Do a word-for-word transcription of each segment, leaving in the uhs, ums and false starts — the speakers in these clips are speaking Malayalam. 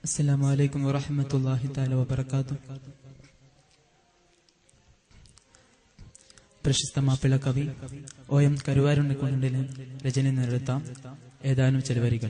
അസ്സലാമു അലൈക്കും വറഹ്മത്തുള്ളാഹി തആല വബറകാതുഹു. പ്രശസ്ത മാപ്പിള കവി ഒ എം കരുവാരുണ്ണിക്കുണ്ടിലെ രചന നിരത്ത ഏതാനും ചില വരികൾ.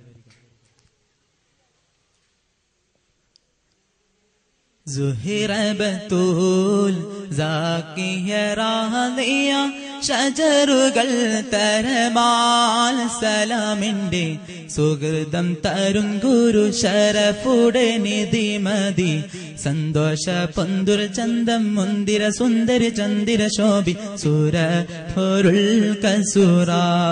സുഹൈറ ബത്തൂൽ സാക്കിയ റാദിയ ഷജറുകൾ തരമാൽ സലാമിന്റെ സുഹൃതം തരും ഗുരു ശരഫുടെ നിധിമതി സന്തോഷ പൊന്തുര ചന്തം മുന്തിര സുന്ദരി ചന്ദിര ശോഭി സുര പൊരുൾ കസുറ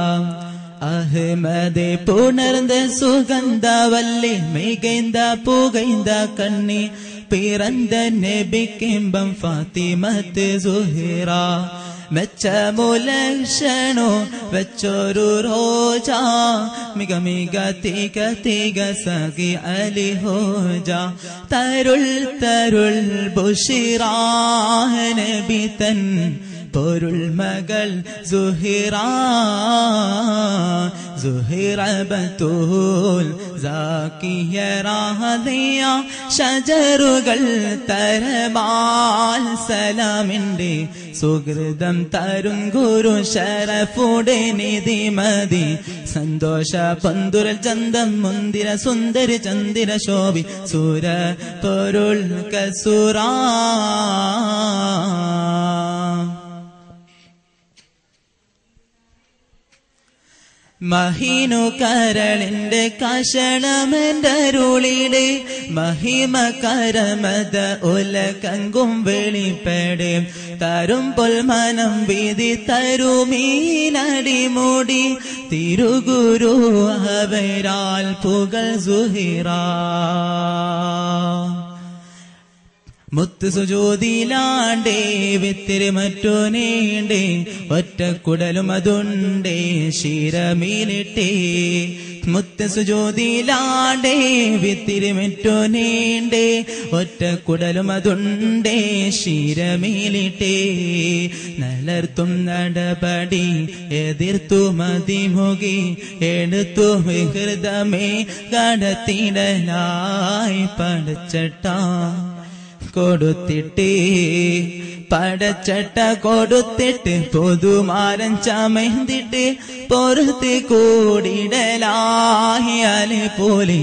അഹ്മദേ പുണർந்த സുഗന്ധവല്ലി മികൈந்த പുകൈந்த കണ്ണി പിറந்த നബിക്കിമ്പം ഫാത്തിമത്ത് സുഹൈറ മെച്ചമുലക്ഷണോ വെച്ചൊരു റോജ മിക മിക തിക തിക സഖി അലി ഹോജ തരുൾ തരുൾ ബുഷിറാ നബി തൻ പൊരുൾ മകൾ സുഹൈറ സുഹൈറ ബത്തൂൽ സാക്കിയ റാദിയ ഷജറുകൾ തരമാൽ സലാമിന്റെ സുഹൃതം തരും ഗുരു ശരഫുടെ നിധിമതി സന്തോഷ പന്തുരൽ ചന്തം മുന്തിര സുന്ദരി ചന്ദിര ശോഭി സുര പൊരുൾ കസുറ മഹീനു കരളിന്റെ കഷണമെന്തരുളിടെ മഹിമ കരമത ഉലകങ്കും വെളിപ്പെടെ തരും പൊൽമനം വീതി തരുമീനടിമൂടി തിരുഗുരു അവരാൽ പുകൾ സുഹൈറ മുത്ത് സുജൂദിലാണ്ടേ വിത്തിരി മറ്റോനേണ്ടേ ഒറ്റക്കുടലും അതുണ്ടേ ശിരമീലിട്ടേ മുത്ത് സുജൂദിലാണ്ടേ വിത്തിരി മറ്റോനേണ്ടേ ഒറ്റക്കുടലും അതുണ്ടേ ശിരമീലിട്ടേ നലർത്തും നടപടി എതിർത്തു മതിമുകി എടുത്തു വിഹൃതമേ കടത്തിടലായി പടച്ചട്ടാ കൊടുത്തിട്ടേ പടച്ചട്ട കൊടുത്തിട്ട് പൊതുമാരൻ ചമയ്തിട്ട് പൊറുത്തി കൂടിടലായി അലെ പോലെ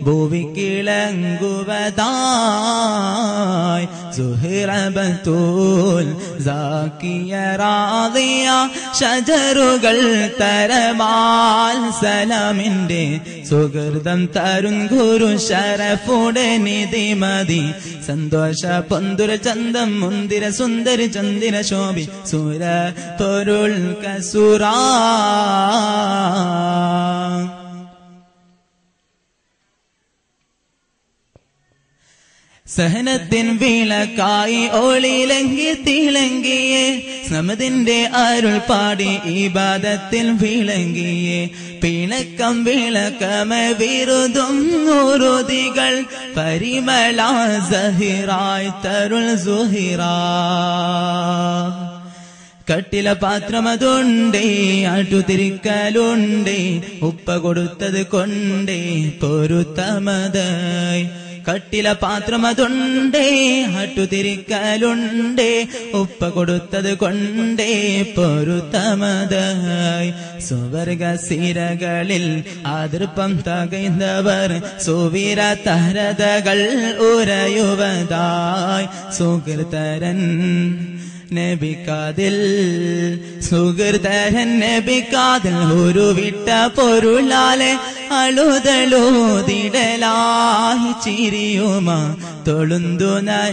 ഭൂവിക്കിളങ്ങുവതായി സുഹൈറ ബത്തൂൽ സാക്കിയ റാദിയ ഷജറുകൾ തരമാൽ സലാമിന്റെ സുഹൃതം തരും ഗുരു ശരഫുടെ നിധിമതി സന്തോഷ പൊന്തുര ചന്തം മുന്തിര സുന്ദരി ചന്ദിര ശോഭി സുര പൊരുൾ കസുറ സഹനത്തിൻ വിളക്കായി ഒളിലങ്കി തിളങ്ങിയേ സമതിന്റെ അരുൾ പാടി ഇബാദത്തിൽ വിളങ്ങിയേ പിണക്കം വിളക്കമ വിരുതും ഉറുതികൾ പരിമള സഹിറായി തരുൾ സുഹൈറ കട്ടില പാത്രമതുണ്ടേ അട്ടുതിരിക്കലുണ്ടേ ഉപ്പ കൊടുത്തത് കൊണ്ടേ പൊരുത്തമതായി കട്ടില പാത്രമതുണ്ടേ അട്ടുതിരിക്കലുണ്ടേ ഉപ്പ കൊടുത്തത് കൊണ്ടേ പൊരുത്തമതായി സുവർഗ സിരകളിൽ ആദർപ്പം തകൈന്തവർ സുവീര തരതകൾ ഉരയുവതായി സുഹൃതരൻ നബിക്കാതിൽ സുഹൃതരൻ നബിക്കാതിൽ ഒരു വിട്ട പൊരുളാലെ അളുതളൂതിടലായി ചിരിയുമാ തൊളുന്തു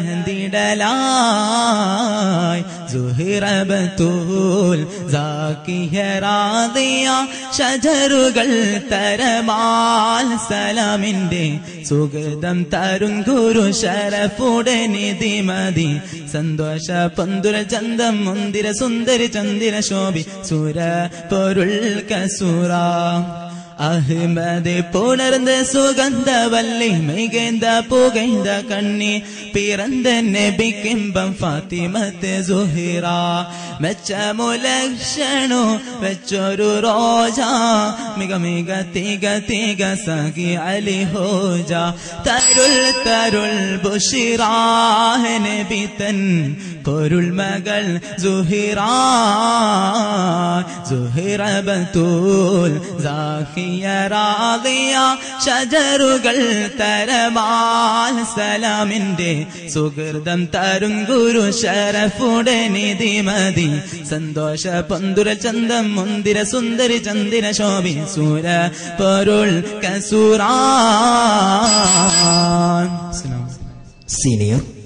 നയന്തിടലായി സുഹൈറ ബത്തൂൽ സാക്കിയ റാദിയ ഷജറുകൾ തരമാൽ സലാമിന്റെ സുഹൃതം തരും ഗുരു ശരഫുടെ നിധിമതി സന്തോഷ പന്തുര ചന്തം മുന്തിര സുന്ദരി ചന്ദിര ശോഭി സുര പൊരുൾ കസുറ அஹ்மது புணர்ந்த சுகந்த வல்லி மிகுந்த புகைந்த கண்ணி பிறந்த நபிக்கிம்பம் ഫാത്തിമത്ത് സുഹറ മെച്ചമുലക്ഷണു വെച്ചൊരു റോജ മിക മിക തിക തിക സഖി അലി ഹോജ തരുൾ തരുൾ ബുഷിറാഹ നബി തൻ പൊരുൾ മകൾ സുഹറ സുഹറ ബത്തൂൽ സാഖിയ റാദിയ ഷജറുകൾ തരമാൽ സലാമിന്റെ സുഹൃതം തരും ഗുരു ശരഫുടെ നിധി മതി സന്തോഷ പന്തുര ചന്തം മുന്തിര സുന്ദരി ചന്ദിര ശോഭി സൂര പൊരുൾ കസൂറാൻ. സീനിയർ